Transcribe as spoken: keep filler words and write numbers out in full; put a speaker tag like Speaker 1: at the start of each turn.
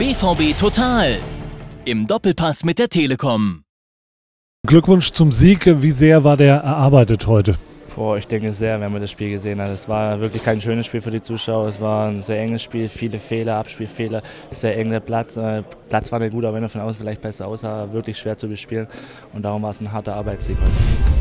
Speaker 1: B V B Total im Doppelpass mit der Telekom.
Speaker 2: Glückwunsch zum Sieg. Wie sehr war der erarbeitet heute?
Speaker 3: Boah, ich denke sehr, wenn man das Spiel gesehen hat. Es war wirklich kein schönes Spiel für die Zuschauer. Es war ein sehr enges Spiel, viele Fehler, Abspielfehler, sehr eng der Platz. Der Platz war nicht gut, auch wenn er von außen vielleicht besser aussah, wirklich schwer zu bespielen. Und darum war es ein harter Arbeitssieg heute.